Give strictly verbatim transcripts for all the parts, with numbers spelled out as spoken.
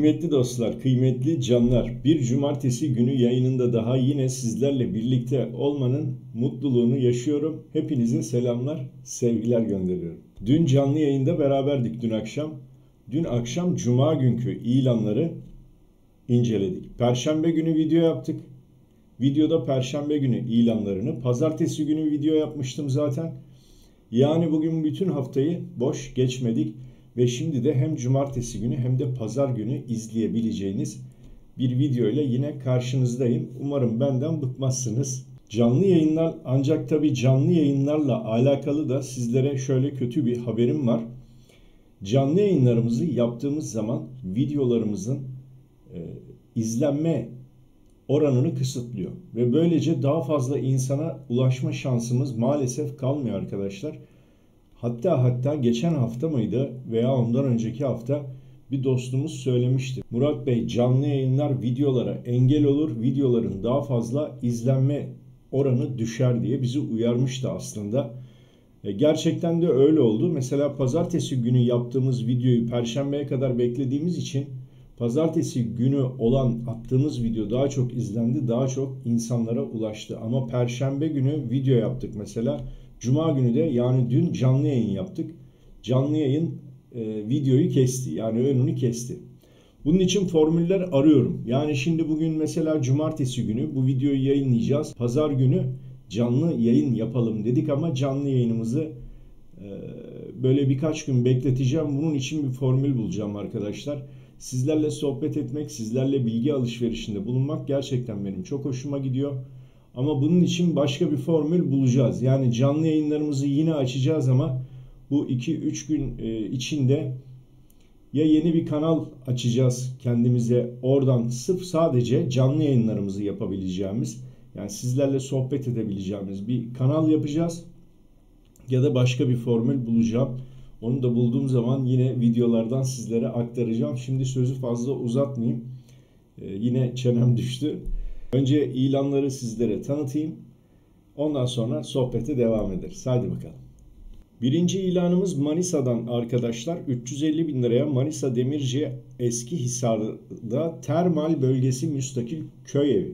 Kıymetli dostlar, kıymetli canlar, bir cumartesi günü yayınında daha yine sizlerle birlikte olmanın mutluluğunu yaşıyorum. Hepinize selamlar, sevgiler gönderiyorum. Dün canlı yayında beraberdik dün akşam. Dün akşam cuma günkü ilanları inceledik. Perşembe günü video yaptık. Videoda perşembe günü ilanlarını, pazartesi günü video yapmıştım zaten. Yani bugün bütün haftayı boş geçmedik. Ve şimdi de hem cumartesi günü hem de pazar günü izleyebileceğiniz bir video ile yine karşınızdayım. Umarım benden bıkmazsınız. Canlı yayınlar, ancak tabii canlı yayınlarla alakalı da sizlere şöyle kötü bir haberim var. Canlı yayınlarımızı yaptığımız zaman videolarımızın e, izlenme oranını kısıtlıyor. Ve böylece daha fazla insana ulaşma şansımız maalesef kalmıyor arkadaşlar. Hatta hatta geçen hafta mıydı veya ondan önceki hafta bir dostumuz söylemişti. Murat Bey, canlı yayınlar videolara engel olur, videoların daha fazla izlenme oranı düşer diye bizi uyarmıştı aslında. E, gerçekten de öyle oldu. Mesela pazartesi günü yaptığımız videoyu perşembeye kadar beklediğimiz için pazartesi günü olan attığımız video daha çok izlendi, daha çok insanlara ulaştı. Ama perşembe günü video yaptık mesela. Cuma günü de, yani dün canlı yayın yaptık. Canlı yayın e, videoyu kesti. Yani önünü kesti. Bunun için formüller arıyorum. Yani şimdi bugün mesela cumartesi günü bu videoyu yayınlayacağız. Pazar günü canlı yayın yapalım dedik ama canlı yayınımızı e, böyle birkaç gün bekleteceğim. Bunun için bir formül bulacağım arkadaşlar. Sizlerle sohbet etmek, sizlerle bilgi alışverişinde bulunmak gerçekten benim çok hoşuma gidiyor. Ama bunun için başka bir formül bulacağız. Yani canlı yayınlarımızı yine açacağız ama bu iki üç gün içinde ya yeni bir kanal açacağız kendimize, oradan sırf sadece canlı yayınlarımızı yapabileceğimiz, yani sizlerle sohbet edebileceğimiz bir kanal yapacağız. Ya da başka bir formül bulacağım. Onu da bulduğum zaman yine videolardan sizlere aktaracağım. Şimdi sözü fazla uzatmayayım. Ee, yine çenem düştü. Önce ilanları sizlere tanıtayım. Ondan sonra sohbete devam ederiz. Hadi bakalım. Birinci ilanımız Manisa'dan arkadaşlar. üç yüz elli bin liraya Manisa Demirci Eskihisar'da termal bölgesi müstakil köy evi.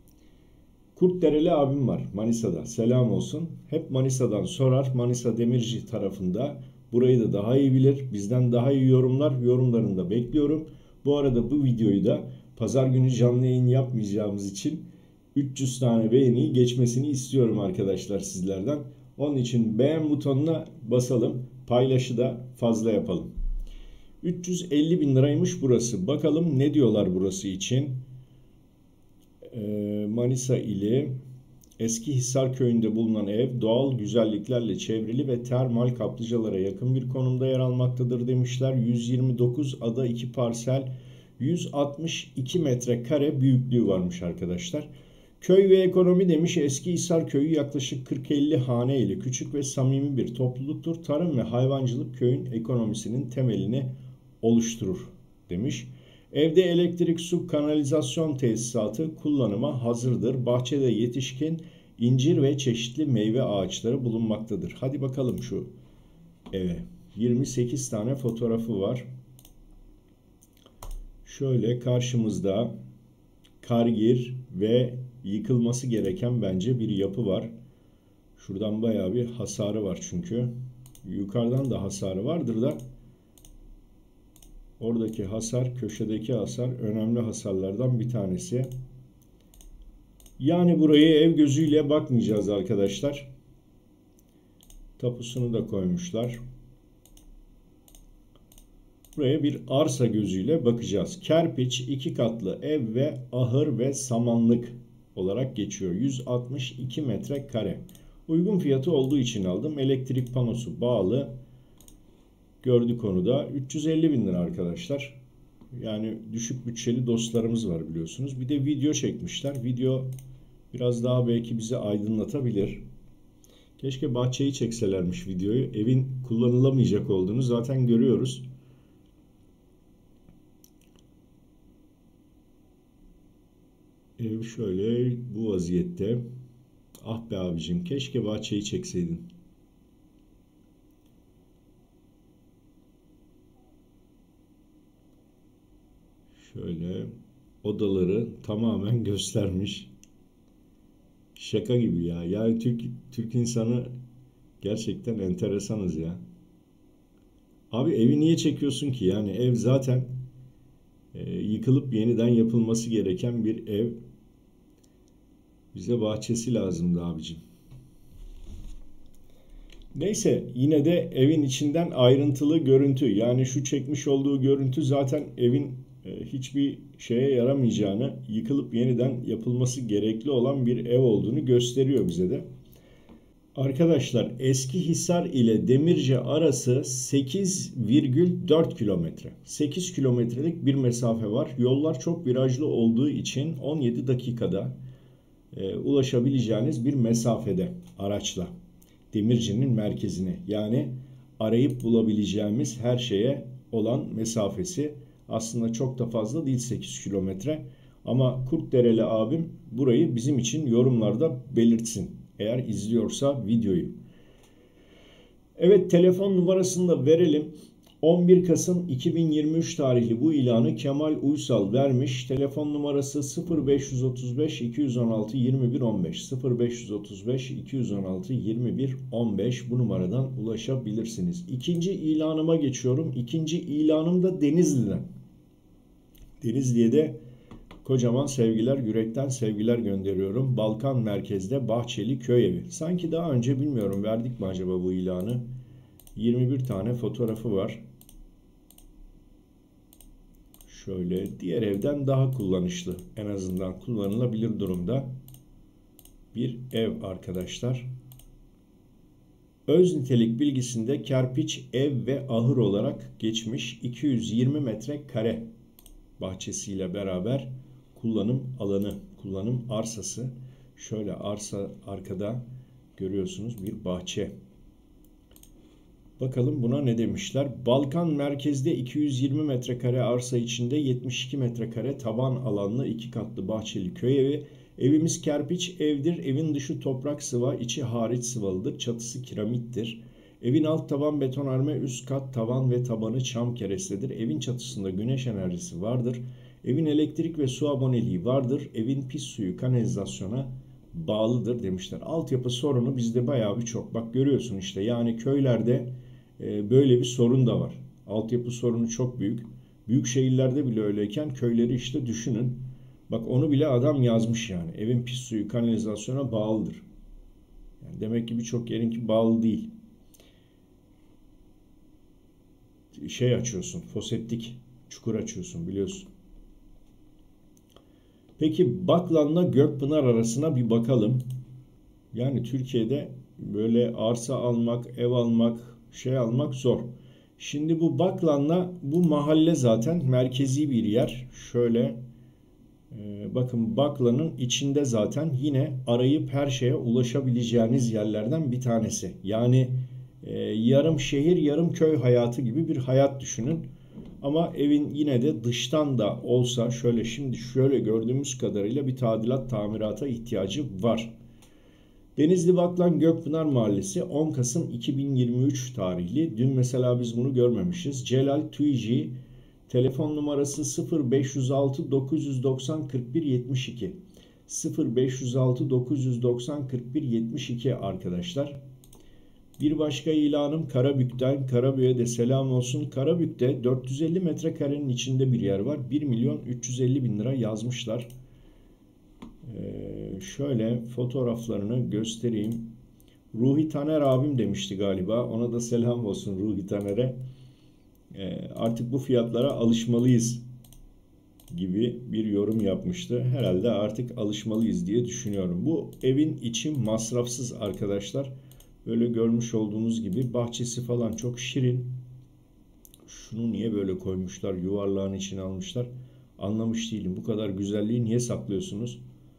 Kurtdereli abim var Manisa'da. Selam olsun. Hep Manisa'dan sorar. Manisa Demirci tarafında. Burayı da daha iyi bilir. Bizden daha iyi yorumlar. Yorumlarını da bekliyorum. Bu arada bu videoyu da pazar günü canlı yayın yapmayacağımız için üç yüz tane beğeniyi geçmesini istiyorum arkadaşlar sizlerden. Onun için beğen butonuna basalım. Paylaşı da fazla yapalım. üç yüz elli bin liraymış burası. Bakalım ne diyorlar burası için. Ee, Manisa ili Eskihisar köyünde bulunan ev doğal güzelliklerle çevrili ve termal kaplıcalara yakın bir konumda yer almaktadır demişler. yüz yirmi dokuz ada iki parsel, yüz altmış iki metrekare büyüklüğü varmış arkadaşlar. Köy ve ekonomi demiş. Eskihisar köyü yaklaşık kırk elli hane ile küçük ve samimi bir topluluktur. Tarım ve hayvancılık köyün ekonomisinin temelini oluşturur demiş. Evde elektrik, su, kanalizasyon tesisatı kullanıma hazırdır. Bahçede yetişkin incir ve çeşitli meyve ağaçları bulunmaktadır. Hadi bakalım şu eve. yirmi sekiz tane fotoğrafı var. Şöyle karşımızda kargir ve yıkılması gereken bence bir yapı var. Şuradan bayağı bir hasarı var çünkü. Yukarıdan da hasarı vardır da oradaki hasar, köşedeki hasar önemli hasarlardan bir tanesi. Yani burayı ev gözüyle bakmayacağız arkadaşlar. Tapusunu da koymuşlar. Buraya bir arsa gözüyle bakacağız. Kerpiç, iki katlı ev ve ahır ve samanlık olarak geçiyor. yüz altmış iki metrekare. Uygun fiyatı olduğu için aldım. Elektrik panosu bağlı. Gördük onu da. üç yüz elli bin lira arkadaşlar. Yani düşük bütçeli dostlarımız var biliyorsunuz. Bir de video çekmişler. Video biraz daha belki bizi aydınlatabilir. Keşke bahçeyi çekselermiş videoyu. Evin kullanılamayacak olduğunu zaten görüyoruz. Ev şöyle bu vaziyette. Ah be abicim, keşke bahçeyi çekseydin. Şöyle odaları tamamen göstermiş. Şaka gibi ya. Ya Türk Türk insanı gerçekten enteresanız ya. Abi evi niye çekiyorsun ki? Yani ev zaten e, yıkılıp yeniden yapılması gereken bir ev. Bize bahçesi lazımdı abicim. Neyse yine de evin içinden ayrıntılı görüntü, yani şu çekmiş olduğu görüntü zaten evin e, hiçbir şeye yaramayacağını, yıkılıp yeniden yapılması gerekli olan bir ev olduğunu gösteriyor bize de. Arkadaşlar Eskihisar ile Demirci arası sekiz virgül dört kilometre. sekiz kilometrelik bir mesafe var. Yollar çok virajlı olduğu için on yedi dakikada e, ulaşabileceğiniz bir mesafede araçla. Demirci'nin merkezine, yani arayıp bulabileceğimiz her şeye olan mesafesi aslında çok da fazla değil, sekiz kilometre. Ama Kurtdereli abim burayı bizim için yorumlarda belirtsin eğer izliyorsa videoyu. Evet, telefon numarasını da verelim. on bir Kasım iki bin yirmi üç tarihli bu ilanı Kemal Uysal vermiş. Telefon numarası sıfır beş otuz beş iki yüz on altı yirmi bir on beş. sıfır beş otuz beş iki yüz on altı yirmi bir on beş, bu numaradan ulaşabilirsiniz. İkinci ilanıma geçiyorum. İkinci ilanım da Denizli'den. Denizli'ye de kocaman sevgiler, yürekten sevgiler gönderiyorum. Balkan merkezde Bahçeli Köy Evi. Sanki daha önce bilmiyorum verdik mi acaba bu ilanı? yirmi bir tane fotoğrafı var. Şöyle diğer evden daha kullanışlı, en azından kullanılabilir durumda bir ev arkadaşlar. Öz nitelik bilgisinde kerpiç ev ve ahır olarak geçmiş. iki yüz yirmi metrekare bahçesiyle beraber kullanım alanı, kullanım arsası. Şöyle arsa arkada görüyorsunuz, bir bahçe. Bakalım buna ne demişler. Balkan merkezde iki yüz yirmi metrekare arsa içinde yetmiş iki metrekare taban alanlı iki katlı bahçeli köy evi. Evimiz kerpiç evdir. Evin dışı toprak sıva, içi hariç sıvalıdır. Çatısı kiramittir. Evin alt taban betonarme, üst kat tavan ve tabanı çam kerestedir. Evin çatısında güneş enerjisi vardır. Evin elektrik ve su aboneliği vardır. Evin pis suyu kanalizasyona bağlıdır demişler. Altyapı sorunu bizde bayağı bir çok. Bak görüyorsun işte, yani köylerde e, böyle bir sorun da var. Altyapı sorunu çok büyük. Büyük şehirlerde bile öyleyken köyleri işte düşünün. Bak onu bile adam yazmış yani. Evin pis suyu kanalizasyona bağlıdır. Yani demek ki birçok yerinki bağlı değil. Şey açıyorsun, foseptik çukur açıyorsun biliyorsun. Peki Baklan'la Gökpınar arasına bir bakalım. Yani Türkiye'de böyle arsa almak, ev almak, şey almak zor. Şimdi bu Baklan'la bu mahalle zaten merkezi bir yer. Şöyle e, bakın, Baklan'ın içinde zaten yine arayıp her şeye ulaşabileceğiniz yerlerden bir tanesi. Yani e, yarım şehir, yarım köy hayatı gibi bir hayat düşünün. Ama evin yine de dıştan da olsa şöyle, şimdi şöyle gördüğümüz kadarıyla bir tadilat, tamirata ihtiyacı var. Denizli Baklan Gökpınar Mahallesi on Kasım iki bin yirmi üç tarihli. Dün mesela biz bunu görmemişiz. Celal Tüyci, telefon numarası sıfır beş altı dokuz doksan kırk bir yetmiş iki. sıfır beş altı dokuz doksan kırk bir yetmiş iki arkadaşlar. Bir başka ilanım Karabük'ten. Karabük'e de selam olsun. Karabük'te dört yüz elli metrekarenin içinde bir yer var. bir milyon üç yüz elli bin lira yazmışlar. Ee, şöyle fotoğraflarını göstereyim. Ruhi Taner abim demişti galiba. Ona da selam olsun Ruhi Taner'e. Ee, artık bu fiyatlara alışmalıyız gibi bir yorum yapmıştı. Herhalde artık alışmalıyız diye düşünüyorum. Bu evin içi masrafsız arkadaşlar. Böyle görmüş olduğunuz gibi bahçesi falan çok şirin. Şunu niye böyle koymuşlar, yuvarlağın içine almışlar, anlamış değilim. Bu kadar güzelliği niye saklıyorsunuz?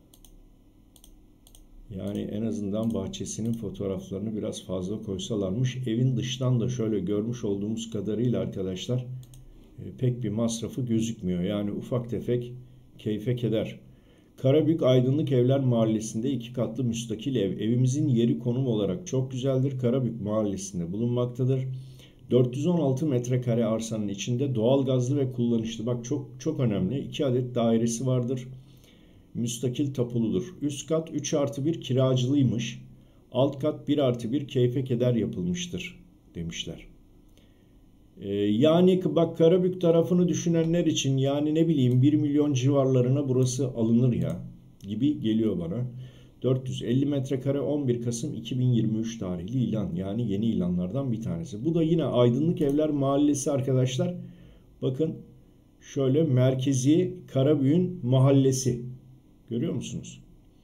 Yani en azından bahçesinin fotoğraflarını biraz fazla koysalarmış. Evin dıştan da şöyle görmüş olduğumuz kadarıyla arkadaşlar pek bir masrafı gözükmüyor. Yani ufak tefek keyfe keder. Karabük Aydınlık Evler Mahallesi'nde iki katlı müstakil ev. Evimizin yeri konum olarak çok güzeldir. Karabük Mahallesi'nde bulunmaktadır. dört yüz on altı metrekare arsanın içinde doğalgazlı ve kullanışlı. Bak çok çok önemli. iki adet dairesi vardır. Müstakil tapuludur. Üst kat üç artı bir kiracılıymış. Alt kat bir artı bir keyfe keder yapılmıştır demişler. Ee, yani bak Karabük tarafını düşünenler için yani ne bileyim bir milyon civarlarına burası alınır ya gibi geliyor bana. dört yüz elli metrekare on bir Kasım iki bin yirmi üç tarihli ilan, yani yeni ilanlardan bir tanesi. Bu da yine Aydınlık Evler Mahallesi arkadaşlar. Bakın şöyle merkezi Karabük'ün mahallesi. Görüyor musunuz?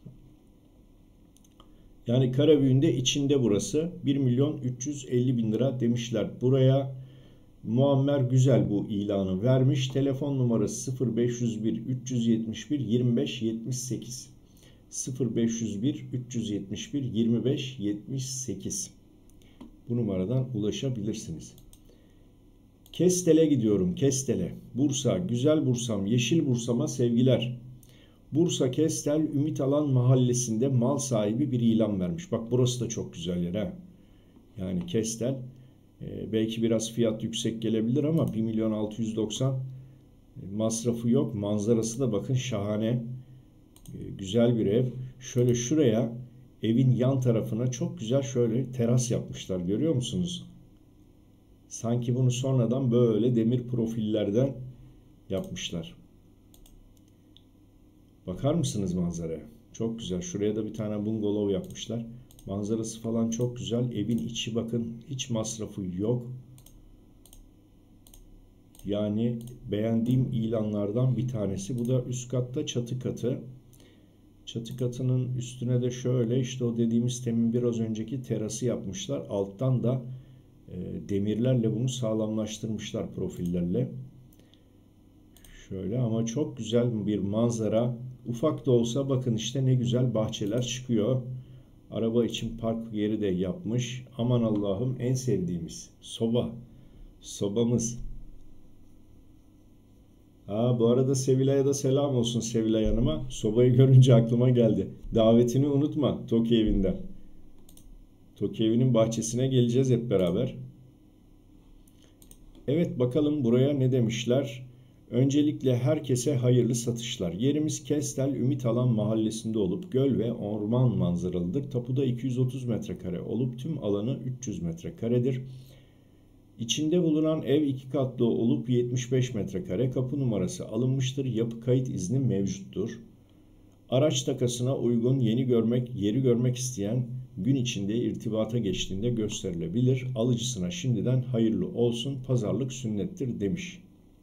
Yani Karabük'ün de içinde burası. bir milyon üç yüz elli bin lira demişler. Buraya Muammer Güzel bu ilanı vermiş. Telefon numarası sıfır beş yüz bir üç yüz yetmiş bir yirmi beş yetmiş sekiz. sıfır beş yüz bir üç yüz yetmiş bir yirmi beş yetmiş sekiz. Bu numaradan ulaşabilirsiniz. Kestel'e gidiyorum. Kestel'e. Bursa, güzel Bursam, yeşil Bursa'ma sevgiler. Bursa Kestel Ümit Alan Mahallesi'nde mal sahibi bir ilan vermiş. Bak burası da çok güzel yer ha. Yani Kestel e, belki biraz fiyat yüksek gelebilir ama bir milyon altı yüz doksan masrafı yok. Manzarası da bakın şahane. E, güzel bir ev. Şöyle şuraya evin yan tarafına çok güzel şöyle teras yapmışlar. Görüyor musunuz? Sanki bunu sonradan böyle demir profillerden yapmışlar. Bakar mısınız manzaraya? Çok güzel. Şuraya da bir tane bungalov yapmışlar. Manzarası falan çok güzel. Evin içi bakın hiç masrafı yok. Yani beğendiğim ilanlardan bir tanesi. Bu da üst katta çatı katı. Çatı katının üstüne de şöyle işte o dediğimiz temin biraz önceki terası yapmışlar. Alttan da e, demirlerle bunu sağlamlaştırmışlar profillerle. Şöyle ama çok güzel bir manzara. Ufak da olsa bakın işte ne güzel bahçeler çıkıyor. Araba için park yeri de yapmış. Aman Allah'ım en sevdiğimiz soba. Sobamız. Ha, bu arada Sevilay'a da selam olsun Sevilay Hanım'a. Sobayı görünce aklıma geldi. Davetini unutma Toki evinden. Toki evinin bahçesine geleceğiz hep beraber. Evet bakalım buraya ne demişler. Öncelikle herkese hayırlı satışlar. Yerimiz Kestel Ümit Alan Mahallesi'nde olup göl ve orman manzaralıdır. Tapuda iki yüz otuz metrekare olup tüm alanı üç yüz metrekaredir. İçinde bulunan ev iki katlı olup yetmiş beş metrekare. Kapı numarası alınmıştır. Yapı kayıt izni mevcuttur. Araç takasına uygun yeni görmek, yeri görmek isteyen gün içinde irtibata geçtiğinde gösterilebilir. Alıcısına şimdiden hayırlı olsun. Pazarlık sünnettir demiş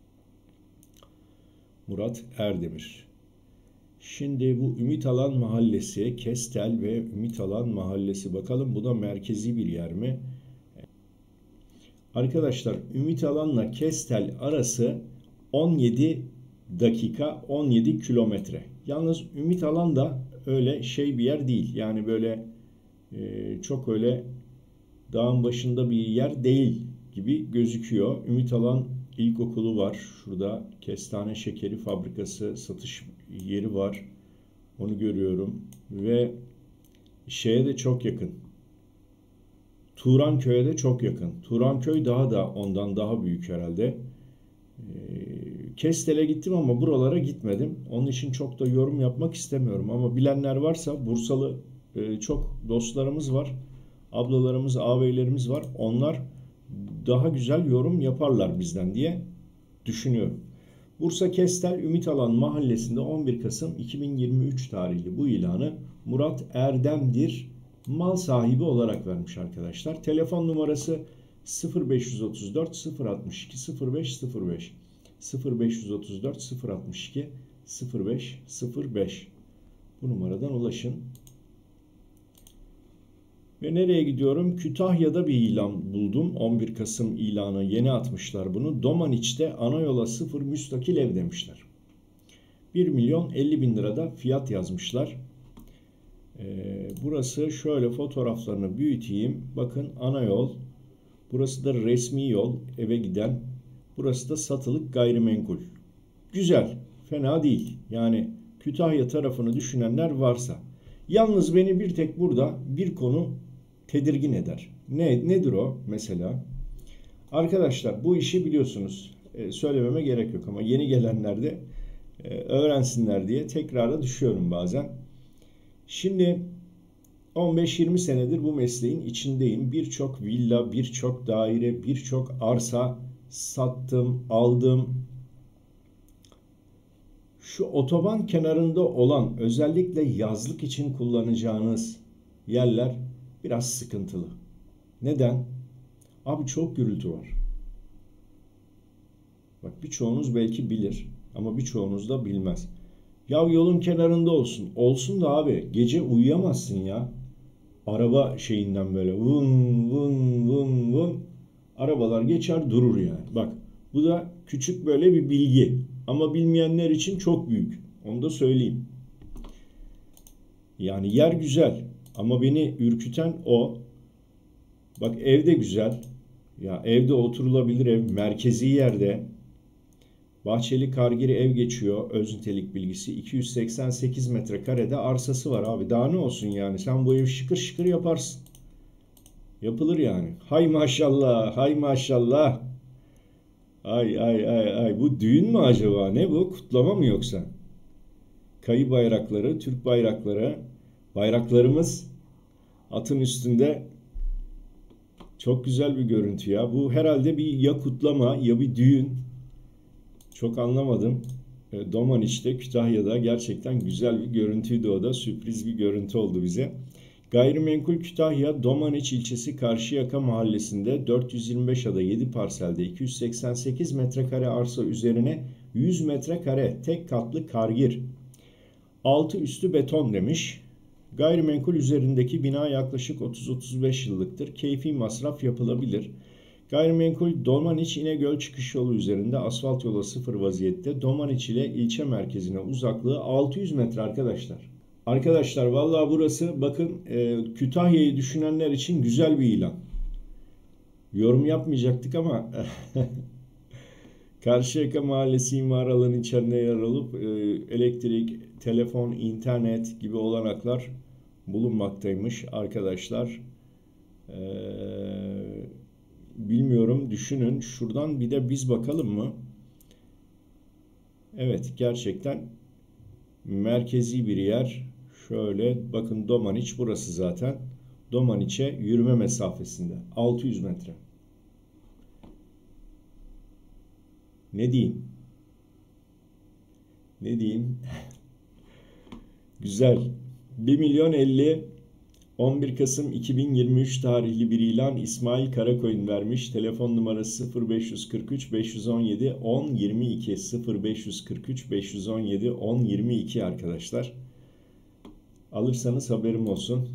Murat Erdemir. Şimdi bu Ümit Alan Mahallesi, Kestel ve Ümit Alan Mahallesi. Bakalım bu da merkezi bir yer mi? Arkadaşlar Ümit Alan'la Kestel arası on yedi dakika on yedi kilometre. Yalnız Ümit Alan da öyle şey bir yer değil. Yani böyle e, çok öyle dağın başında bir yer değil gibi gözüküyor. Ümit Alan İlkokulu var. Şurada kestane şekeri fabrikası satış yeri var. Onu görüyorum. Ve şeye de çok yakın. Turanköy'e de çok yakın. Turanköy daha da ondan daha büyük herhalde. Kestel'e gittim ama buralara gitmedim. Onun için çok da yorum yapmak istemiyorum. Ama bilenler varsa Bursalı çok dostlarımız var. Ablalarımız, ağabeylerimiz var. Onlar daha güzel yorum yaparlar bizden diye düşünüyorum. Bursa Kestel Ümit Alan Mahallesi'nde on bir Kasım iki bin yirmi üç tarihli bu ilanı Murat Erdem'dir mal sahibi olarak vermiş arkadaşlar. Telefon numarası sıfır beş otuz dört sıfır altmış iki sıfır beş sıfır beş sıfır beş otuz dört sıfır altmış iki sıfır beş sıfır beş. Bu numaradan ulaşın. Ve nereye gidiyorum? Kütahya'da bir ilan buldum. on bir Kasım ilanı yeni atmışlar bunu. Domaniç'te ana yola sıfır müstakil ev demişler. bir milyon elli bin lirada fiyat yazmışlar. Ee, burası şöyle fotoğraflarını büyüteyim. Bakın ana yol. Burası da resmi yol eve giden. Burası da satılık gayrimenkul. Güzel. Fena değil. Yani Kütahya tarafını düşünenler varsa. Yalnız beni bir tek burada bir konu tedirgin eder. Ne, nedir o mesela? Arkadaşlar bu işi biliyorsunuz. E, söylememe gerek yok ama yeni gelenler de e, öğrensinler diye tekrara düşüyorum bazen. Şimdi on beş yirmi senedir bu mesleğin içindeyim. Birçok villa, birçok daire, birçok arsa sattım, aldım. Şu otoban kenarında olan, özellikle yazlık için kullanacağınız yerler biraz sıkıntılı. Neden? Abi çok gürültü var. Bak birçoğunuz belki bilir ama birçoğunuz da bilmez. Ya yolun kenarında olsun. Olsun da abi gece uyuyamazsın ya. Araba şeyinden böyle vın vın vın vın arabalar geçer durur yani. Bak bu da küçük böyle bir bilgi ama bilmeyenler için çok büyük. Onu da söyleyeyim. Yani yer güzel ama beni ürküten o. Bak ev de güzel. Ya evde oturulabilir ev, merkezi yerde. Bahçeli Kargiri ev geçiyor. Öz nitelik bilgisi. iki yüz seksen sekiz metrekarede arsası var abi. Daha ne olsun yani? Sen bu evi şıkır şıkır yaparsın. Yapılır yani. Hay maşallah, hay maşallah. Ay ay ay ay. Bu düğün mü acaba? Ne bu? Kutlama mı yoksa? Kayı bayrakları, Türk bayrakları, bayraklarımız atın üstünde. Çok güzel bir görüntü ya. Bu herhalde bir ya kutlama ya bir düğün. Çok anlamadım. Domaniç'te, Kütahya'da gerçekten güzel bir görüntüydü o da. Sürpriz bir görüntü oldu bize. Gayrimenkul Kütahya, Domaniç ilçesi Karşıyaka mahallesinde dört yüz yirmi beş ada yedi parselde iki yüz seksen sekiz metrekare arsa üzerine yüz metrekare tek katlı kargir. Altı üstü beton demiş. Gayrimenkul üzerindeki bina yaklaşık otuz otuz beş yıllıktır. Keyfi masraf yapılabilir. Gayrimenkul Domaniç İnegöl çıkış yolu üzerinde asfalt yola sıfır vaziyette. Domaniç ile ilçe merkezine uzaklığı altı yüz metre arkadaşlar. Arkadaşlar vallahi burası bakın e, Kütahya'yı düşünenler için güzel bir ilan. Yorum yapmayacaktık ama Karşıyaka Mahallesi imar alanı içerisinde yer alıp e, elektrik, telefon, internet gibi olanaklar bulunmaktaymış arkadaşlar. Eee Bilmiyorum, düşünün. Şuradan bir de biz bakalım mı? Evet, gerçekten merkezi bir yer. Şöyle bakın Domaniç burası zaten. Domaniç'e yürüme mesafesinde. altı yüz metre. Ne diyeyim? Ne diyeyim? Güzel. bir milyon elli on bir Kasım iki bin yirmi üç tarihli bir ilan İsmail Karakoyun vermiş. Telefon numarası sıfır beş kırk üç beş on yedi on yirmi iki sıfır beş kırk üç beş on yedi on yirmi iki arkadaşlar. Alırsanız haberim olsun.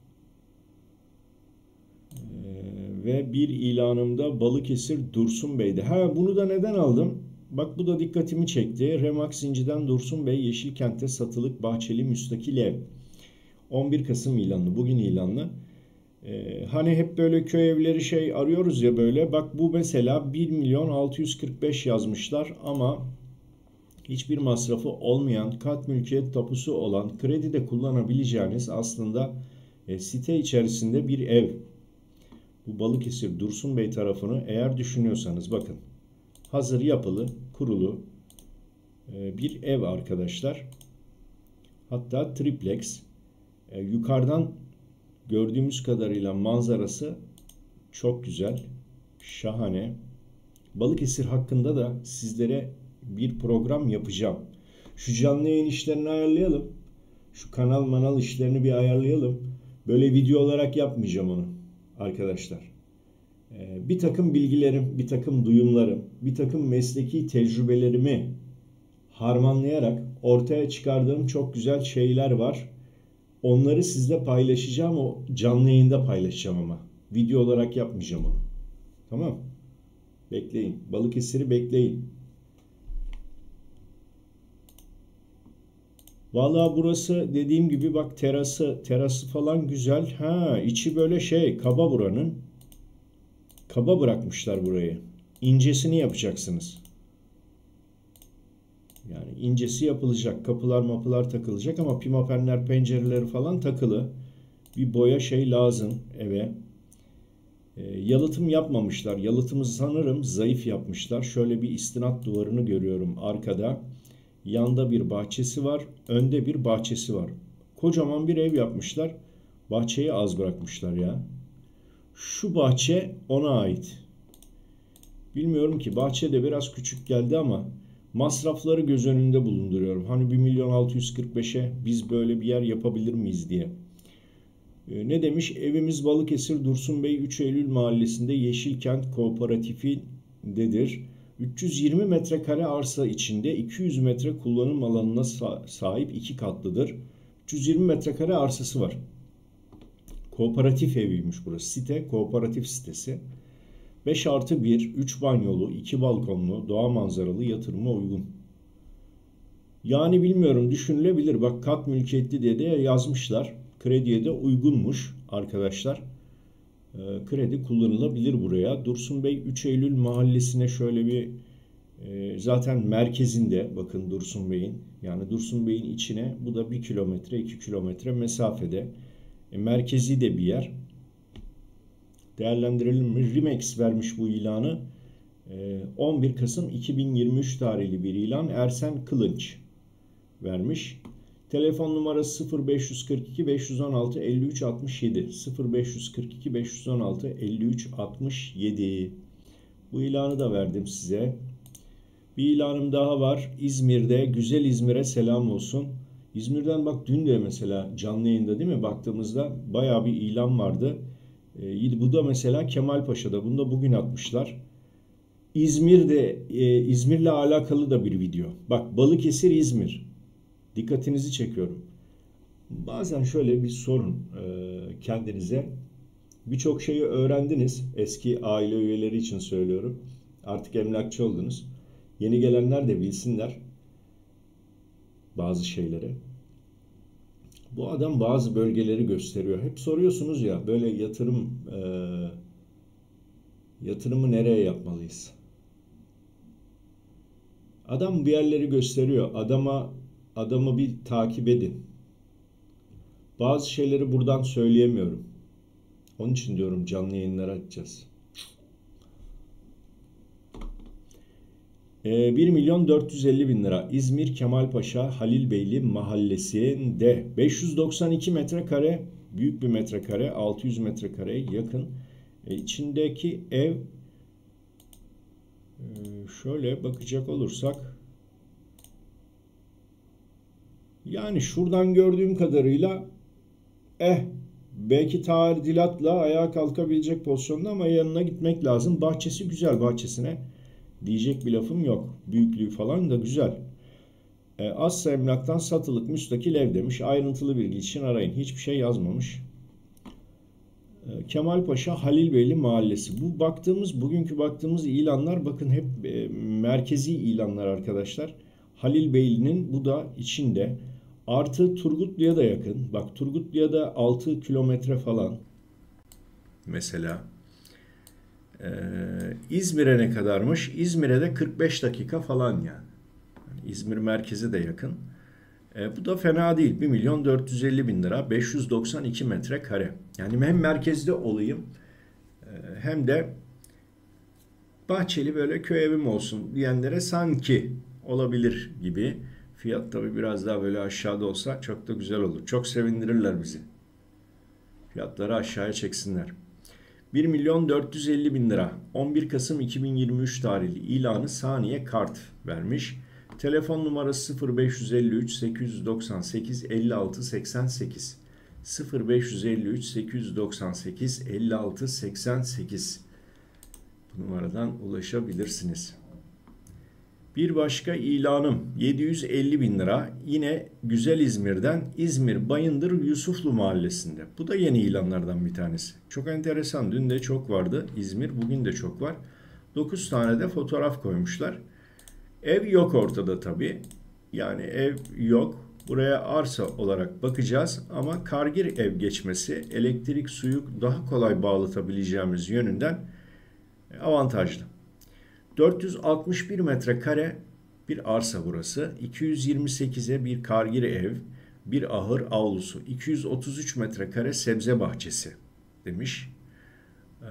Ee, ve bir ilanımda Balıkesir Dursun Bey'de. Ha bunu da neden aldım? Bak bu da dikkatimi çekti. Remax İnci'den Dursun Bey Yeşilkent'te satılık bahçeli müstakil ev. on bir Kasım ilanlı, bugün ilanlı. Ee, hani hep böyle köy evleri şey arıyoruz ya böyle. Bak bu mesela bir milyon altı yüz kırk beş yazmışlar ama hiçbir masrafı olmayan, kat mülkiyet tapusu olan, kredide kullanabileceğiniz aslında e, site içerisinde bir ev. Bu Balıkesir Dursun Bey tarafını eğer düşünüyorsanız bakın. Hazır yapılı, kurulu e, bir ev arkadaşlar. Hatta triplex. E, yukarıdan gördüğümüz kadarıyla manzarası çok güzel, şahane. Balıkesir hakkında da sizlere bir program yapacağım. Şu canlı yayın işlerini ayarlayalım. Şu kanal manal işlerini bir ayarlayalım. Böyle video olarak yapmayacağım onu arkadaşlar. E, bir takım bilgilerim, bir takım duyumlarım, bir takım mesleki tecrübelerimi harmanlayarak ortaya çıkardığım çok güzel şeyler var. Onları sizle paylaşacağım, o canlı yayında paylaşacağım ama. Video olarak yapmayacağım onu. Tamam. Bekleyin. Balıkesir'i bekleyin. Vallahi burası dediğim gibi bak terası, terası falan güzel. Ha içi böyle şey kaba buranın. Kaba bırakmışlar burayı. İncesini yapacaksınız. Yani incesi yapılacak. Kapılar mapılar takılacak ama pimapenler pencereleri falan takılı. Bir boya şey lazım eve. E, yalıtım yapmamışlar. Yalıtımı sanırım zayıf yapmışlar. Şöyle bir istinat duvarını görüyorum arkada. Yanda bir bahçesi var. Önde bir bahçesi var. Kocaman bir ev yapmışlar. Bahçeyi az bırakmışlar ya. Şu bahçe ona ait. Bilmiyorum ki, bahçe de biraz küçük geldi ama masrafları göz önünde bulunduruyorum. Hani bir milyon altı yüz kırk beşe biz böyle bir yer yapabilir miyiz diye. Ee, ne demiş? Evimiz Balıkesir Dursun Bey üç Eylül Mahallesi'nde Yeşilkent Kooperatifi'dedir. üç yüz yirmi metrekare arsa içinde iki yüz metre kullanım alanına sahip iki katlıdır. üç yüz yirmi metrekare arsası var. Kooperatif eviymiş burası. Site, kooperatif sitesi. beş artı bir, üç banyolu, iki balkonlu, doğa manzaralı, yatırıma uygun. Yani bilmiyorum, düşünülebilir. Bak, kat mülkiyetli diye de yazmışlar. Krediye de uygunmuş arkadaşlar. E, kredi kullanılabilir buraya. Dursun Bey üç Eylül Mahallesi'ne şöyle bir e, zaten merkezinde, bakın Dursun Bey'in, yani Dursun Bey'in içine bu da bir kilometre iki kilometre mesafede. E, merkezi de bir yer. Değerlendirelim mi? Rimex vermiş bu ilanı. on bir Kasım iki bin yirmi üç tarihli bir ilan. Ersen Kılınç vermiş. Telefon numarası sıfır beş yüz kırk iki beş yüz on altı elli üç altmış yedi. sıfır beş yüz kırk iki beş yüz on altı elli üç altmış yedi. Bu ilanı da verdim size. Bir ilanım daha var. İzmir'de. Güzel İzmir'e selam olsun. İzmir'den bak, dün de mesela canlı yayında değil mi, baktığımızda bayağı bir ilan vardı. E, bu da mesela Kemalpaşa'da. Bunu da bugün atmışlar. İzmir'de, e, İzmir'le alakalı da bir video. Bak, Balıkesir İzmir. Dikkatinizi çekiyorum. Bazen şöyle bir sorun e, kendinize. Birçok şeyi öğrendiniz. Eski aile üyeleri için söylüyorum. Artık emlakçı oldunuz. Yeni gelenler de bilsinler bazı şeyleri. Bu adam bazı bölgeleri gösteriyor. Hep soruyorsunuz ya, böyle yatırım e, yatırımı nereye yapmalıyız? Adam bir yerleri gösteriyor. Adama adamı bir takip edin. Bazı şeyleri buradan söyleyemiyorum. Onun için diyorum canlı yayınlar açacağız. E, bir milyon dört yüz elli bin lira. İzmir Kemalpaşa Halilbeyli Mahallesi'nde beş yüz doksan iki metrekare, büyük bir metrekare, altı yüz metrekareye yakın. E, içindeki ev e, şöyle bakacak olursak, yani şuradan gördüğüm kadarıyla eh belki tadilatla ayağa kalkabilecek pozisyonda, ama yanına gitmek lazım. Bahçesi güzel, bahçesine diyecek bir lafım yok. Büyüklüğü falan da güzel. E, Asya Emlak'tan satılık müstakil ev demiş. Ayrıntılı bilgi için arayın. Hiçbir şey yazmamış. E, Kemalpaşa Halilbeyli Mahallesi. Bu baktığımız, bugünkü baktığımız ilanlar, bakın hep e, merkezi ilanlar arkadaşlar. Halilbeyli'nin bu da içinde. Artı Turgutlu'ya da yakın. Bak, Turgutlu'ya da altı kilometre falan. Mesela. Ee, İzmir'e ne kadarmış? İzmir'e de kırk beş dakika falan yani. Yani İzmir merkeze de yakın. Ee, bu da fena değil. bir milyon dört yüz elli bin lira. beş yüz doksan iki metrekare. Yani hem merkezde olayım hem de bahçeli böyle köy evim olsun diyenlere sanki olabilir gibi. Fiyat tabii biraz daha böyle aşağıda olsa çok da güzel olur. Çok sevindirirler bizi. Fiyatları aşağıya çeksinler. bir milyon dört yüz elli bin lira. on bir Kasım iki bin yirmi üç tarihli ilanı saniye kart vermiş. Telefon numarası sıfır beş elli üç sekiz doksan sekiz elli altı seksen sekiz. sıfır beş elli üç sekiz doksan sekiz elli altı seksen sekiz. Bu numaradan ulaşabilirsiniz. Bir başka ilanım yedi yüz elli bin lira. Yine Güzel İzmir'den, İzmir Bayındır Yusuflu Mahallesi'nde. Bu da yeni ilanlardan bir tanesi. Çok enteresan. Dün de çok vardı İzmir. Bugün de çok var. dokuz tane de fotoğraf koymuşlar. Ev yok ortada tabii. Yani ev yok. Buraya arsa olarak bakacağız. Ama kargir ev geçmesi, elektrik, suyu daha kolay bağlatabileceğimiz yönünden avantajlı. dört yüz altmış bir metrekare bir arsa burası. iki yüz yirmi sekize bir kargir ev, bir ahır avlusu. iki yüz otuz üç metrekare sebze bahçesi demiş. Ee,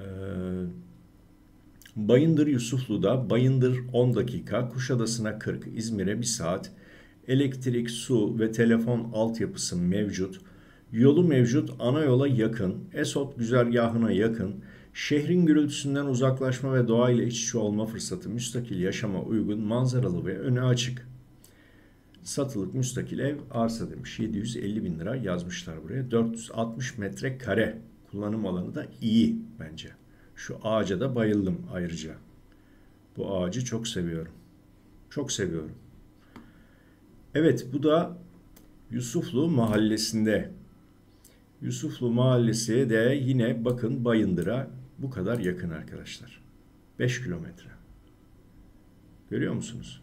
Bayındır Yusuflu'da Bayındır on dakika, Kuşadası'na kırk, İzmir'e bir saat. Elektrik, su ve telefon altyapısı mevcut. Yolu mevcut, ana yola yakın, Esot güzergahına yakın, şehrin gürültüsünden uzaklaşma ve doğayla iç içe olma fırsatı, müstakil yaşama uygun, manzaralı ve önü açık. Satılık müstakil ev arsa demiş. yedi yüz elli bin lira yazmışlar buraya. dört yüz altmış metrekare. Kullanım alanı da iyi bence. Şu ağaca da bayıldım ayrıca. Bu ağacı çok seviyorum. Çok seviyorum. Evet, bu da Yusuflu mahallesinde. Yusuflu mahallesi de yine bakın Bayındır'a bu kadar yakın arkadaşlar. beş kilometre. Görüyor musunuz?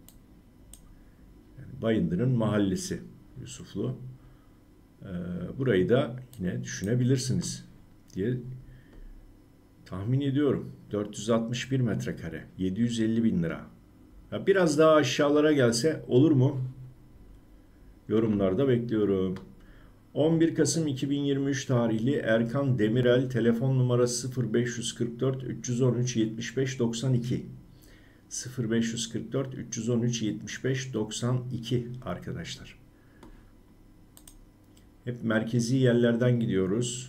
Yani Bayındır'ın mahallesi Yusuflu. Ee, burayı da yine düşünebilirsiniz diye tahmin ediyorum. dört yüz altmış bir metrekare. yedi yüz elli bin lira. Ya biraz daha aşağılara gelse olur mu? Yorumlarda bekliyorum. on bir Kasım iki bin yirmi üç tarihli Erkan Demirel, telefon numarası sıfır beş kırk dört üç yüz on üç yetmiş beş doksan iki. sıfır beş kırk dört üç yüz on üç yetmiş beş doksan iki arkadaşlar. Hep merkezi yerlerden gidiyoruz.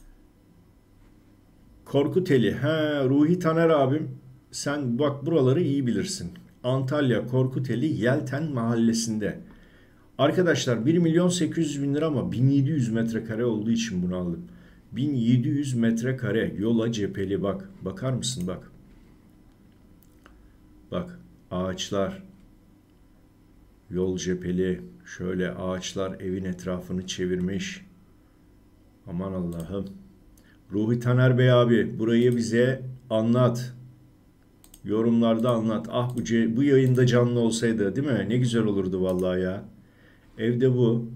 Korkuteli. He, Ruhi Taner abim, sen bak buraları iyi bilirsin. Antalya Korkuteli Yelten mahallesinde. Arkadaşlar bir milyon sekiz yüz bin lira ama bin yedi yüz metrekare olduğu için bunu aldım. bin yedi yüz metrekare yola cepheli bak. Bakar mısın bak. Bak ağaçlar. Yol cepheli. Şöyle ağaçlar evin etrafını çevirmiş. Aman Allah'ım. Ruhi Taner Bey abi burayı bize anlat. Yorumlarda anlat. Ah bu, bu yayında canlı olsaydı değil mi? Ne güzel olurdu vallahi ya. Evde bu.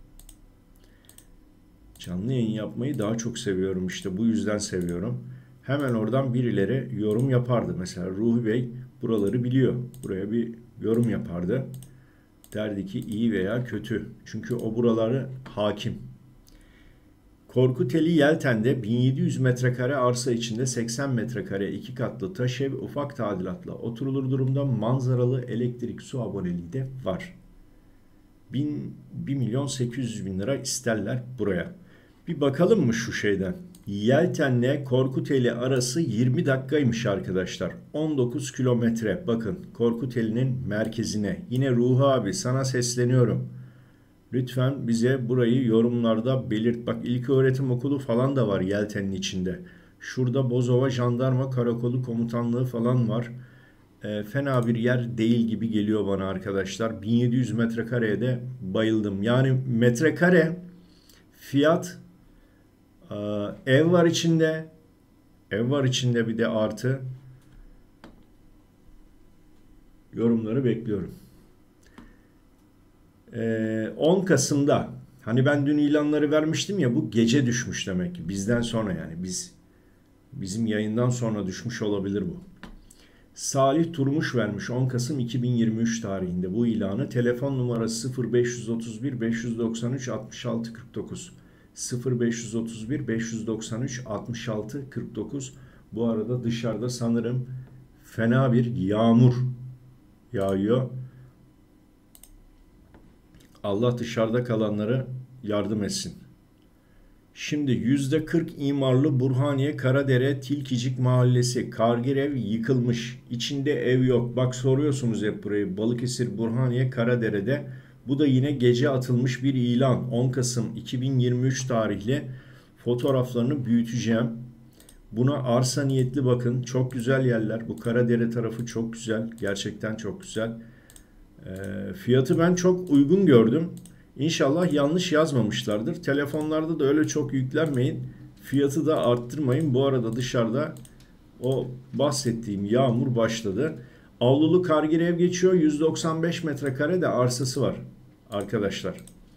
Canlı yayın yapmayı daha çok seviyorum işte. Bu yüzden seviyorum. Hemen oradan birileri yorum yapardı. Mesela Ruhi Bey buraları biliyor. Buraya bir yorum yapardı. Derdi ki iyi veya kötü. Çünkü o buraları hakim. Korkuteli Yelten'de bin yedi yüz metrekare arsa içinde seksen metrekare iki katlı taş ev ufak tadilatla oturulur durumda, manzaralı elektrik su aboneliği de var. bir milyon sekiz yüz bin lira isterler buraya. Bir bakalım mı şu şeyden? Yelten'le Korkuteli arası yirmi dakikaymış arkadaşlar. on dokuz kilometre. Bakın Korkuteli'nin merkezine. Yine Ruhi abi sana sesleniyorum. Lütfen bize burayı yorumlarda belirt. Bak ilköğretim okulu falan da var Yelten'in içinde. Şurada Bozova Jandarma Karakolu Komutanlığı falan var. E, fena bir yer değil gibi geliyor bana arkadaşlar. bin yedi yüz metrekareye de bayıldım. Yani metrekare fiyat, e, ev var içinde. Ev var içinde bir de artı. Yorumları bekliyorum. on Kasım'da hani ben dün ilanları vermiştim ya, bu gece düşmüş demek ki bizden sonra, yani biz bizim yayından sonra düşmüş olabilir bu. Salih Turmuş vermiş on Kasım iki bin yirmi üç tarihinde bu ilanı. Telefon numarası sıfır beş otuz bir beş doksan üç altmış altı kırk dokuz. sıfır beş otuz bir beş doksan üç altmış altı kırk dokuz. Bu arada dışarıda sanırım fena bir yağmur yağıyor. Allah dışarıda kalanlara yardım etsin. Şimdi yüzde kırk imarlı Burhaniye Karadere Tilkicik Mahallesi. Kargir ev yıkılmış. İçinde ev yok. Bak soruyorsunuz hep burayı. Balıkesir Burhaniye Karadere'de. Bu da yine gece atılmış bir ilan. on Kasım iki bin yirmi üç tarihli. Fotoğraflarını büyüteceğim. Buna arsa niyetli bakın. Çok güzel yerler. Bu Karadere tarafı çok güzel. Gerçekten çok güzel. E, fiyatı ben çok uygun gördüm. İnşallah yanlış yazmamışlardır. Telefonlarda da öyle çok yüklenmeyin. Fiyatı da arttırmayın. Bu arada dışarıda o bahsettiğim yağmur başladı. Avlulu Kargir ev geçiyor. yüz doksan beş metrekare de arsası var arkadaşlar.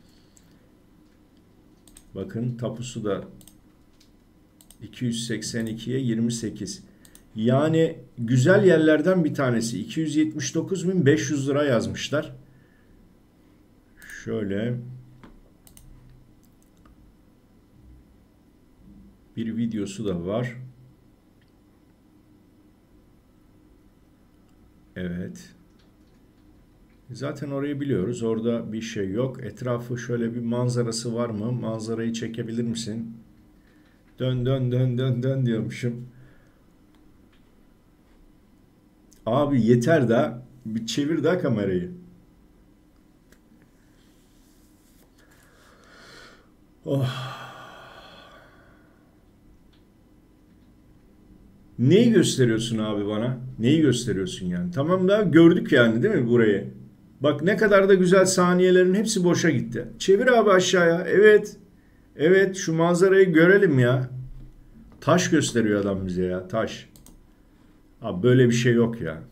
Bakın tapusu da iki yüz seksen ikiye yirmi sekiz. Yani güzel yerlerden bir tanesi. iki yüz yetmiş dokuz bin beş yüz lira yazmışlar. Şöyle bir videosu da var. Evet. Zaten orayı biliyoruz. Orada bir şey yok. Etrafı şöyle bir manzarası var mı? Manzarayı çekebilir misin? Dön dön dön dön dön diyormuşum. Abi yeter da bir çevir daha kamerayı. Oh. Neyi gösteriyorsun abi bana? Neyi gösteriyorsun yani? Tamam da gördük yani değil mi burayı? Bak ne kadar da güzel saniyelerin hepsi boşa gitti. Çevir abi aşağıya. Evet. Evet şu manzarayı görelim ya. Taş gösteriyor adam bize ya. Taş. Abi böyle bir şey yok ya.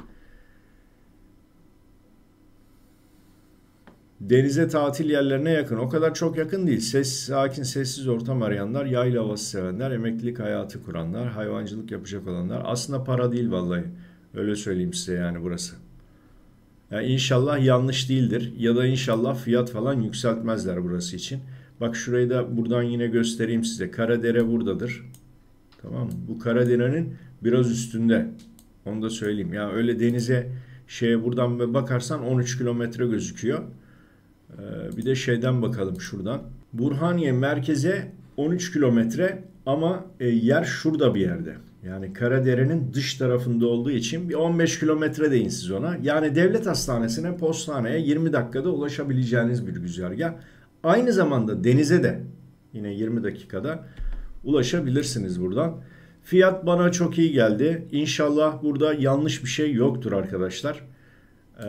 Denize tatil yerlerine yakın. O kadar çok yakın değil. Ses, sakin, sessiz ortam arayanlar, yayla havası sevenler, emeklilik hayatı kuranlar, hayvancılık yapacak olanlar. Aslında para değil vallahi. Öyle söyleyeyim size yani burası. Yani inşallah yanlış değildir. Ya da inşallah fiyat falan yükseltmezler burası için. Bak şurayı da buradan yine göstereyim size. Karadere buradadır. Tamam mı? Bu Karadere'nin biraz üstünde. Onu da söyleyeyim. Ya öyle denize şeye buradan bakarsan on üç kilometre gözüküyor. Ee, bir de şeyden bakalım şuradan. Burhaniye merkeze on üç kilometre ama e, yer şurada bir yerde. Yani Karadere'nin dış tarafında olduğu için bir on beş kilometre deyin siz ona. Yani devlet hastanesine, postaneye yirmi dakikada ulaşabileceğiniz bir güzergah. Aynı zamanda denize de yine yirmi dakikada ulaşabilirsiniz buradan. Fiyat bana çok iyi geldi. İnşallah burada yanlış bir şey yoktur arkadaşlar. Ee,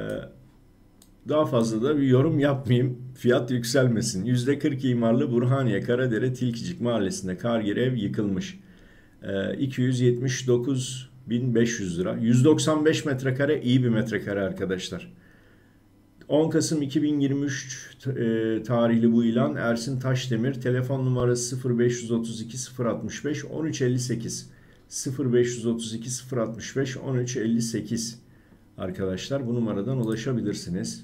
Daha fazla da bir yorum yapmayayım. Fiyat yükselmesin. yüzde kırk imarlı Burhaniye Karadere Tilkicik Mahallesi'nde kargir ev yıkılmış. Ee, iki yüz yetmiş dokuz bin beş yüz lira. yüz doksan beş metrekare iyi bir metrekare arkadaşlar. on Kasım iki bin yirmi üç e, tarihli bu ilan. Ersin Taşdemir. Telefon numarası sıfır beş otuz iki sıfır altmış beş on üç elli sekiz. sıfır beş otuz iki sıfır altmış beş on üç elli sekiz. Arkadaşlar bu numaradan ulaşabilirsiniz.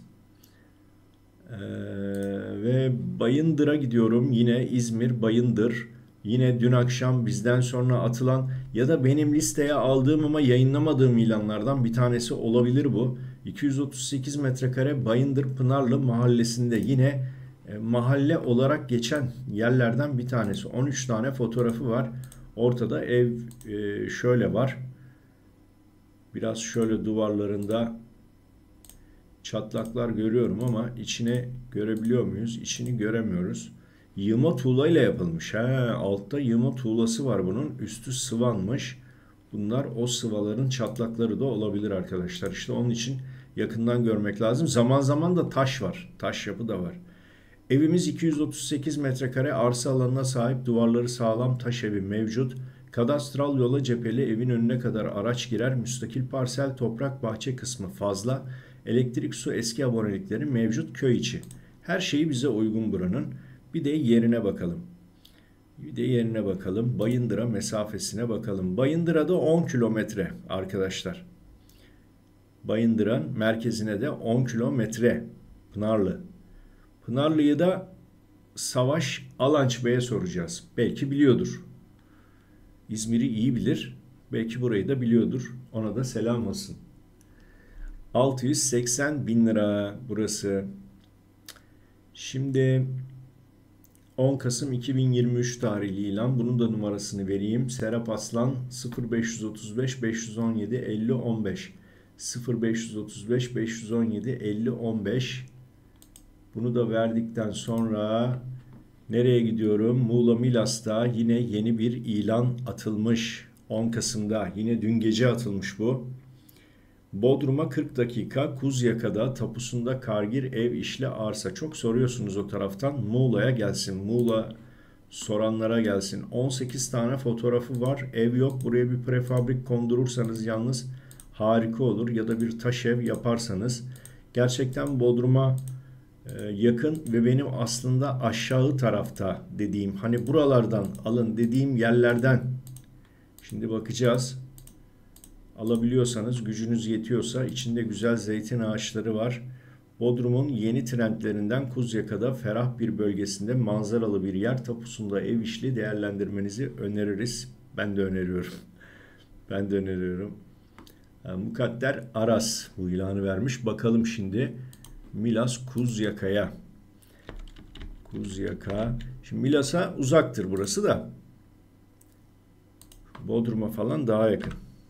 Ee, ve Bayındır'a gidiyorum. Yine İzmir Bayındır. Yine dün akşam bizden sonra atılan ya da benim listeye aldığım ama yayınlamadığım ilanlardan bir tanesi olabilir bu. iki yüz otuz sekiz metrekare Bayındır Pınarlı mahallesinde yine e, mahalle olarak geçen yerlerden bir tanesi. on üç tane fotoğrafı var. Ortada ev e, şöyle var. Biraz şöyle duvarlarında çatlaklar görüyorum ama içine görebiliyor muyuz? İçini göremiyoruz. Yığma tuğla ile yapılmış. He, altta yığma tuğlası var bunun. Üstü sıvanmış. Bunlar o sıvaların çatlakları da olabilir arkadaşlar. İşte onun için yakından görmek lazım. Zaman zaman da taş var. Taş yapı da var. Evimiz iki yüz otuz sekiz metrekare arsa alanına sahip, duvarları sağlam taş evi mevcut. Kadastral yola cepheli, evin önüne kadar araç girer. Müstakil parsel, toprak bahçe kısmı fazla. Elektrik, su, eski abonelikleri mevcut köy içi. Her şeyi bize uygun buranın. Bir de yerine bakalım. Bir de yerine bakalım. Bayındır'a mesafesine bakalım. Bayındır'a da on kilometre arkadaşlar. Bayındır'ın merkezine de on kilometre. Pınarlı. Pınarlı'yı da Savaş Alanç Bey'e soracağız. Belki biliyordur. İzmir'i iyi bilir. Belki burayı da biliyordur. Ona da selam olsun. altı yüz seksen bin lira burası. Şimdi on Kasım iki bin yirmi üç tarihli ilan. Bunun da numarasını vereyim. Serap Aslan sıfır beş otuz beş beş yüz on yedi elli on beş sıfır beş otuz beş beş yüz on yedi elli on beş. Bunu da verdikten sonra nereye gidiyorum? Muğla Milas'ta yine yeni bir ilan atılmış. on Kasım'da yine dün gece atılmış bu. Bodrum'a kırk dakika, Kuzyaka'da tapusunda kargir ev işle arsa. Çok soruyorsunuz o taraftan. Muğla'ya gelsin. Muğla soranlara gelsin. on sekiz tane fotoğrafı var. Ev yok. Buraya bir prefabrik kondurursanız yalnız harika olur. Ya da bir taş ev yaparsanız. Gerçekten Bodrum'a yakın ve benim aslında aşağı tarafta dediğim, hani buralardan alın dediğim yerlerden. Şimdi bakacağız. Alabiliyorsanız, gücünüz yetiyorsa, içinde güzel zeytin ağaçları var. Bodrum'un yeni trendlerinden Kuzyaka'da ferah bir bölgesinde manzaralı bir yer tapusunda ev işli değerlendirmenizi öneririz. Ben de öneriyorum. Ben de öneriyorum. Yani Mukadder Aras bu ilanı vermiş. Bakalım şimdi Milas Kuzyaka'ya. Kuzyaka. Şimdi Milas'a uzaktır burası da. Bodrum'a falan daha yakın.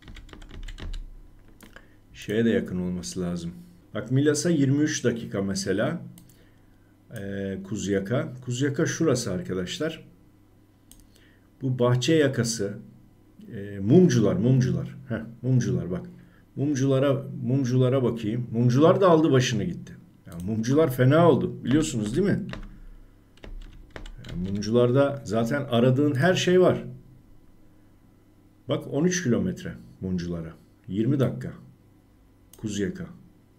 Şeye de yakın olması lazım. Bak Milas'a yirmi üç dakika mesela. Ee, Kuzyaka. Kuzyaka şurası arkadaşlar. Bu bahçe yakası. E, mumcular, mumcular. Heh, mumcular bak. Mumculara, mumculara bakayım. Mumcular da aldı başını gitti. Ya, mumcular fena oldu. Biliyorsunuz değil mi? Ya, mumcularda zaten aradığın her şey var. Bak on üç kilometre mumculara. yirmi dakika. Kuzyaka.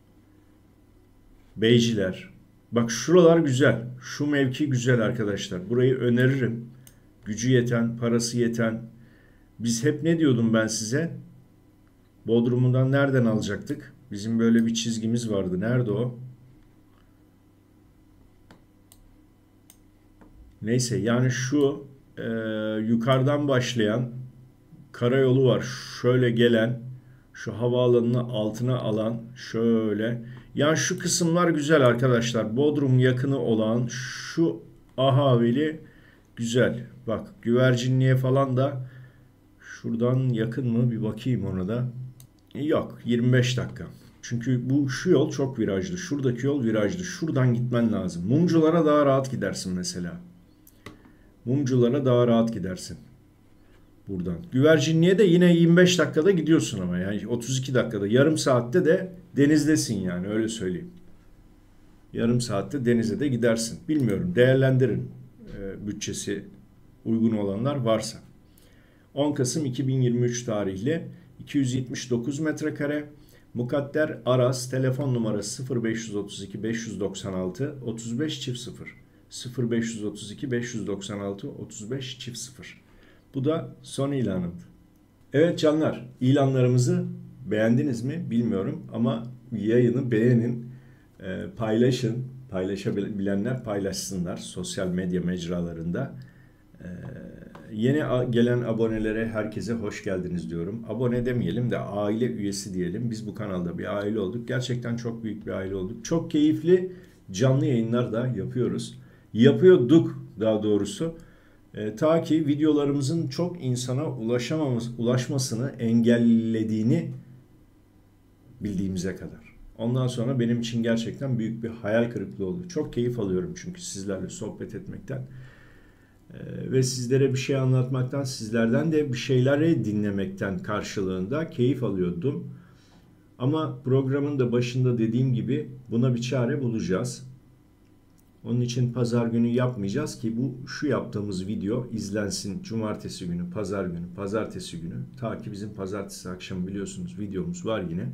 Beyciler. Bak şuralar güzel. Şu mevki güzel arkadaşlar. Burayı öneririm. Gücü yeten, parası yeten. Biz hep ne diyordum ben size? Bodrum'undan nereden alacaktık? Bizim böyle bir çizgimiz vardı. Nerede o? Neyse yani şu e, yukarıdan başlayan karayolu var. Şöyle gelen, şu havaalanını altına alan şöyle. Yani şu kısımlar güzel arkadaşlar. Bodrum yakını olan şu ahavili güzel. Bak güvercinliğe falan da şuradan yakın mı bir bakayım ona da. Yok yirmi beş dakika. Çünkü bu şu yol çok virajlı. Şuradaki yol virajlı. Şuradan gitmen lazım. Mumculara daha rahat gidersin mesela. Mumculara daha rahat gidersin. Buradan. Güvercinliğe de yine yirmi beş dakikada gidiyorsun ama yani otuz iki dakikada. Yarım saatte de denizdesin yani öyle söyleyeyim. Yarım saatte denize de gidersin. Bilmiyorum değerlendirin e, bütçesi uygun olanlar varsa. on Kasım iki bin yirmi üç tarihli iki yüz yetmiş dokuz metrekare. Mukadder Aras telefon numarası sıfır beş otuz iki beş doksan altı otuz beş çift sıfır sıfır beş otuz iki beş doksan altı otuz beş çift sıfır. Bu da son ilanımdı. Evet canlar, ilanlarımızı beğendiniz mi bilmiyorum ama yayını beğenin, paylaşın. Paylaşabilenler paylaşsınlar sosyal medya mecralarında. Yeni gelen abonelere herkese hoş geldiniz diyorum. Abone demeyelim de aile üyesi diyelim. Biz bu kanalda bir aile olduk. Gerçekten çok büyük bir aile olduk. Çok keyifli canlı yayınlar da yapıyoruz. Yapıyorduk daha doğrusu. E, ta ki videolarımızın çok insana ulaşamaması, ulaşmasını engellediğini bildiğimize kadar. Ondan sonra benim için gerçekten büyük bir hayal kırıklığı oldu. Çok keyif alıyorum çünkü sizlerle sohbet etmekten. Ee, ve sizlere bir şey anlatmaktan, sizlerden de bir şeyleri dinlemekten karşılığında keyif alıyordum. Ama programın da başında dediğim gibi buna bir çare bulacağız. Onun için pazar günü yapmayacağız ki bu şu yaptığımız video izlensin cumartesi günü, pazar günü, pazartesi günü. Ta ki bizim pazartesi akşamı biliyorsunuz videomuz var yine.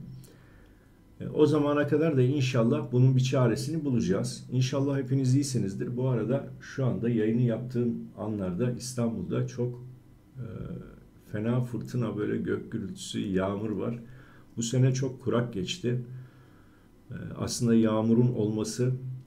O zamana kadar da inşallah bunun bir çaresini bulacağız. İnşallah hepiniz iyisinizdir. Bu arada şu anda yayını yaptığım anlarda İstanbul'da çok e, fena fırtına, böyle gök gürültüsü, yağmur var. Bu sene çok kurak geçti. E, aslında yağmurun olması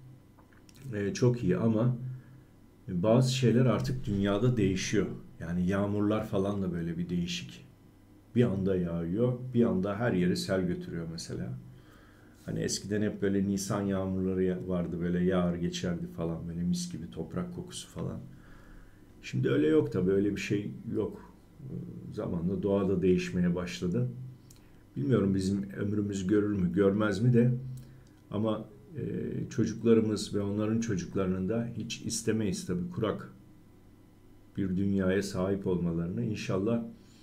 e, çok iyi ama bazı şeyler artık dünyada değişiyor. Yani yağmurlar falan da böyle bir değişik. Bir anda yağıyor, bir anda her yeri sel götürüyor mesela. Hani eskiden hep böyle Nisan yağmurları vardı, böyle yağar geçerdi falan, böyle mis gibi toprak kokusu falan. Şimdi öyle yok tabii, öyle bir şey yok. Zamanla doğada değişmeye başladı. Bilmiyorum bizim ömrümüz görür mü görmez mi de ama e, çocuklarımız ve onların çocuklarının da hiç istemeyiz tabii kurak bir dünyaya sahip olmalarını. İnşallah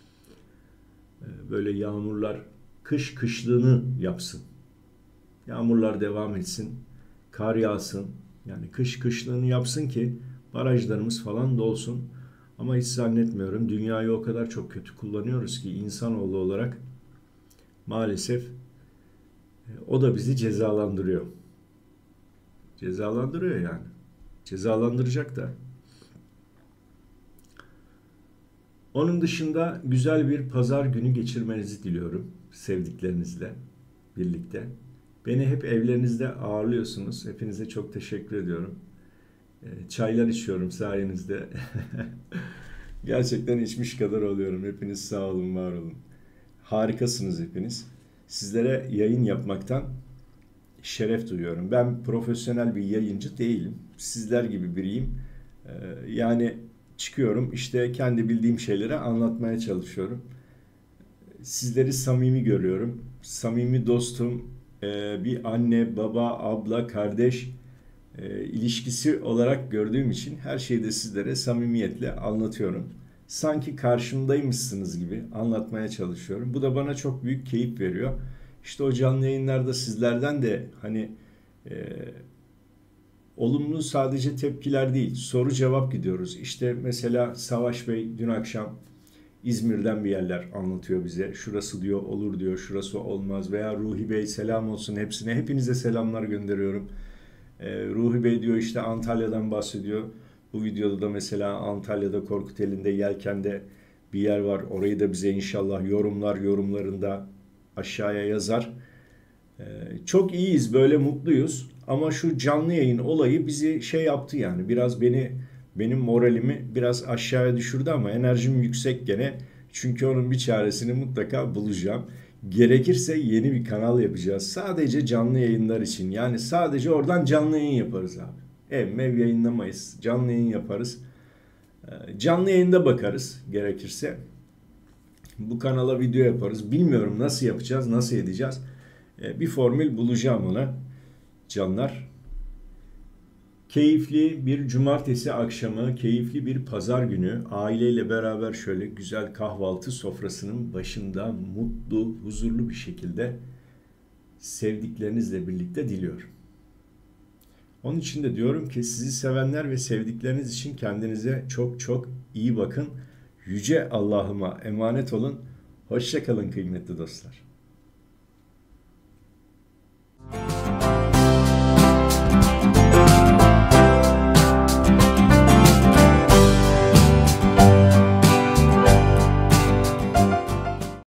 e, böyle yağmurlar kış kışlığını yapsın. Yağmurlar devam etsin, kar yağsın. Yani kış kışlığını yapsın ki barajlarımız falan dolsun. Ama hiç zannetmiyorum. Dünyayı o kadar çok kötü kullanıyoruz ki insanoğlu olarak maalesef o da bizi cezalandırıyor. Cezalandırıyor yani. Cezalandıracak da. Onun dışında güzel bir pazar günü geçirmenizi diliyorum sevdiklerinizle birlikte. Beni hep evlerinizde ağırlıyorsunuz. Hepinize çok teşekkür ediyorum. Çaylar içiyorum sayenizde. Gerçekten içmiş kadar oluyorum. Hepiniz sağ olun, var olun. Harikasınız hepiniz. sizlere yayın yapmaktan şeref duyuyorum. Ben profesyonel bir yayıncı değilim. Sizler gibi biriyim. Ee, yani çıkıyorum işte kendi bildiğim şeyleri anlatmaya çalışıyorum. Sizleri samimi görüyorum. Samimi dostum, e, bir anne, baba, abla, kardeş e, ilişkisi olarak gördüğüm için her şeyi de sizlere samimiyetle anlatıyorum. Sanki karşımdaymışsınız gibi anlatmaya çalışıyorum. Bu da bana çok büyük keyif veriyor. İşte o canlı yayınlarda sizlerden de hani e, olumlu sadece tepkiler değil, soru cevap gidiyoruz. İşte mesela Savaş Bey dün akşam İzmir'den bir yerler anlatıyor bize. Şurası diyor olur diyor, şurası olmaz. Veya Ruhi Bey selam olsun hepsine. Hepinize selamlar gönderiyorum. Ee, Ruhi Bey diyor işte Antalya'dan bahsediyor. Bu videoda da mesela Antalya'da Korkuteli'nde Yelken'de bir yer var. Orayı da bize inşallah yorumlar yorumlarında aşağıya yazar. Ee, çok iyiyiz, böyle mutluyuz. Ama şu canlı yayın olayı bizi şey yaptı yani. Biraz beni benim moralimi biraz aşağıya düşürdü ama enerjim yüksek gene. Çünkü onun bir çaresini mutlaka bulacağım. Gerekirse yeni bir kanal yapacağız. Sadece canlı yayınlar için. Yani sadece oradan canlı yayın yaparız abi. Ev mev yayınlamayız. Canlı yayın yaparız. Canlı yayında bakarız gerekirse. Bu kanala video yaparız. Bilmiyorum nasıl yapacağız, nasıl edeceğiz. Bir formül bulacağım ona. Canlar. Keyifli bir cumartesi akşamı, keyifli bir pazar günü aileyle beraber şöyle güzel kahvaltı sofrasının başında mutlu, huzurlu bir şekilde sevdiklerinizle birlikte diliyorum. Onun için de diyorum ki sizi sevenler ve sevdikleriniz için kendinize çok çok iyi bakın. Yüce Allah'ıma emanet olun. Hoşça kalın kıymetli dostlar.